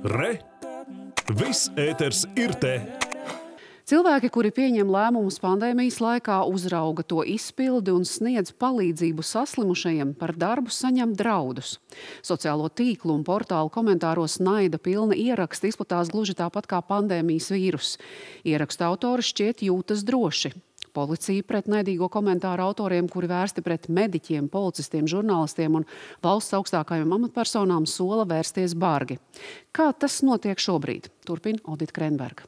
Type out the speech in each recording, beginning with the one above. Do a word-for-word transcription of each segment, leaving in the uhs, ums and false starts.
Re! Viss ēters ir te! Cilvēki, kuri pieņem lēmumus pandēmijas laikā, uzrauga to izpildi un sniedz palīdzību saslimušajiem, par darbu saņem draudus. Sociālo tīklu un portālu komentāros naida pilna ieraksta izplatās gluži tāpat kā pandēmijas vīrus. Ieraksta autori šķiet jūtas droši. Policija pret naidīgo komentāru autoriem, kuri vērsti pret mediķiem, policistiem, žurnālistiem un valsts augstākajām amatpersonām, sola vērsties bargi. Kā tas notiek šobrīd? Turpina Odita Krenberga.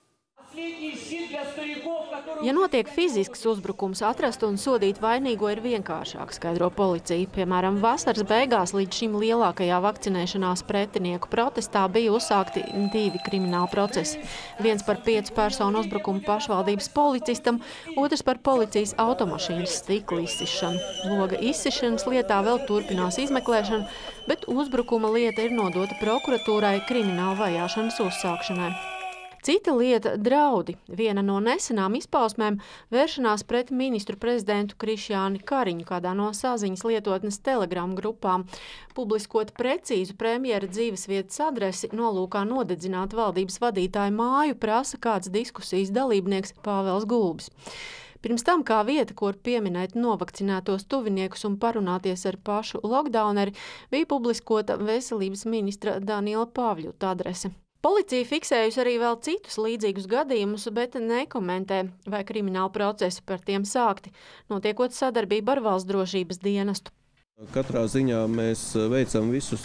Ja notiek fizisks uzbrukums, atrast un sodīt vainīgo ir vienkāršāk, skaidro policija. Piemēram, vasaras beigās līdz šim lielākajā vakcinēšanās pretinieku protestā bija uzsākti divi krimināli procesi. Viens par piecu personu uzbrukumu pašvaldības policistam, otrs par policijas automašīnas stikla izsišanu. Loga izsišanas lietā vēl turpinās izmeklēšana, bet uzbrukuma lieta ir nodota prokuratūrai krimināla vajāšanas uzsākšanai. Cita lieta – draudi. Viena no nesenām izpausmēm – vēršanās pret ministru prezidentu Krišjāni Kariņu kādā no saziņas lietotnes Telegram grupām. Publiskot precīzu premjera dzīvesvietas adresi nolūkā nodedzināt valdības vadītāju māju prasa kāds diskusijas dalībnieks Pāvels Gulbis. Pirms tam kā vieta, kur pieminēt novakcinētos tuviniekus un parunāties ar pašu lockdowneri, bija publiskota veselības ministra Daniela Pavļuta adrese. Policija fiksējusi arī vēl citus līdzīgus gadījumus, bet nekomentē, vai kriminālu procesu par tiem sākti, notiekot sadarbību ar valsts drošības dienestu. Katrā ziņā mēs veicam visus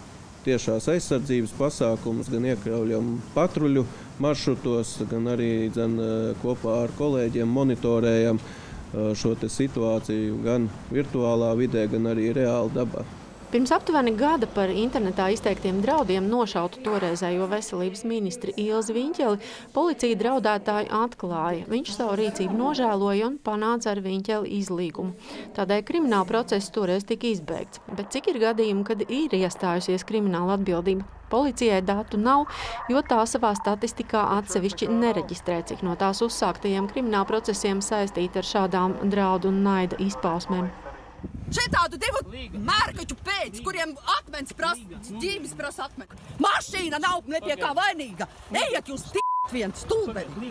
tiešās aizsardzības pasākumus, gan iekļaujam patruļu maršrutos, gan arī gan, kopā ar kolēģiem monitorējam šo te situāciju gan virtuālā vidē, gan arī reāli dabā. Pirms aptuveni gada par internetā izteiktiem draudiem nošautu toreizējo veselības ministri Ilzi Viņķeli policija draudētāju atklāja. Viņš savu rīcību nožēloja un panāca ar Viņķeli izlīgumu. Tādēļ krimināla process toreiz tika izbeigts. Bet cik ir gadījumi, kad ir iestājusies krimināla atbildība? Policijai datu nav, jo tā savā statistikā atsevišķi nereģistrē, cik no tās uzsāktajiem krimināla procesiem saistīti ar šādām draudu un naida izpausmēm. Šitādu divu mērkaķu pēc, kuriem akmens prasa, ģības prasa akmeni. Mašīna nav ne pie kā vainīga. Ejiet jūs t*** viens stulbeni.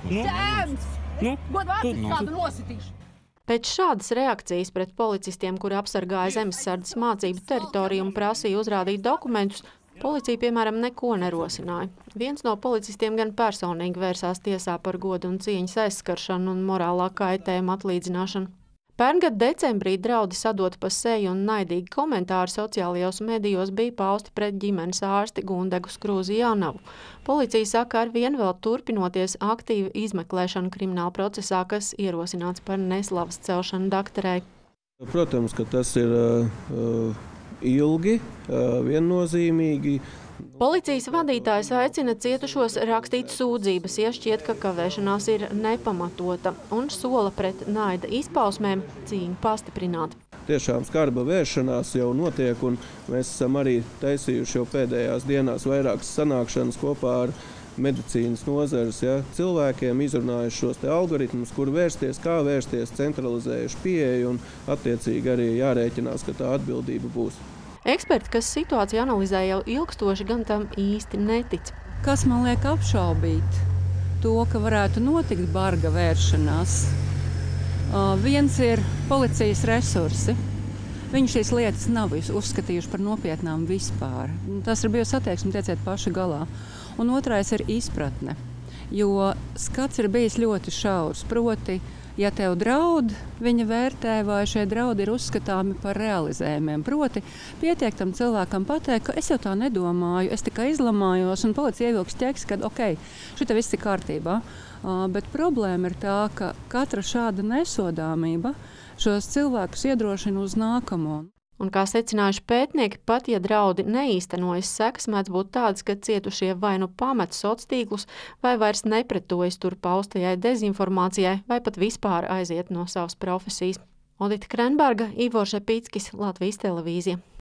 Tēms! God vārds kādu nositīšu. Pēc šādas reakcijas pret policistiem, kuri apsargāja zemesardzes mācību teritoriju un prasīja uzrādīt dokumentus, policija, piemēram, neko nerosināja. Viens no policistiem gan personīgi vērsās tiesā par godu un cieņas aizskaršanu un morālā kaitējuma atlīdzināšanu. Pērngad decembrī draudi sadot pa seju un naidīgi komentāri sociālajos medijos bija pausti pret ģimenes ārsti Gundegu Skrūzi Jānavu. Policija saka, ar vien vēl turpinoties aktīva izmeklēšana krimināla procesā, kas ierosināts par neslavas celšanu dakterei. Protams, ka tas ir uh, ilgi, uh, viennozīmīgi. Policijas vadītājs aicina cietušos rakstīt sūdzības, ja šķiet, ka kavēšanās ir nepamatota, un sola pret naida izpausmēm cīņu pastiprināt. Tiešām skarba vēršanās jau notiek, un mēs esam arī taisījuši jau pēdējās dienās vairākas sanākšanas kopā ar medicīnas nozares ja, cilvēkiem, izrunājuši šos te algoritmus, kur vērsties, kā vērsties, centralizējuši pieeju, un attiecīgi arī jārēķinās, ka tā atbildība būs. Eksperti, kas situāciju analizē jau ilgstoši, gan tam īsti netic. Kas man liek apšaubīt to, ka varētu notikt barga vēršanās? Uh, viens ir policijas resursi. Viņi šīs lietas nav uzskatījuši par nopietnām vispār. Tas ir bijusi attieksme, tieciet paši galā. Un otrais ir izpratne, jo skats ir bijis ļoti šaurs, proti, ja tev draud, viņa vērtē, vai šie draudi ir uzskatāmi par realizējumiem. Proti, pietiek tam cilvēkam pateikt, ka es jau tā nedomāju, es tikai izlamājos, un policija ievilks ķeks, ka ok, šita viss ir kārtībā. Uh, bet problēma ir tā, ka katra šāda nesodāmība šos cilvēkus iedrošina uz nākamo. Un kā secinājuši pētnieki, pat ja draudi neīstenojas, sekas mēdz būt tādas, ka cietušie vai nu pamet sociālos tīklus, vai vairs nepretojas tur paustajai dezinformācijai, vai pat vispār aiziet no savas profesijas. Odita Krenberga, Ivors Šepīckis, Latvijas televīzija.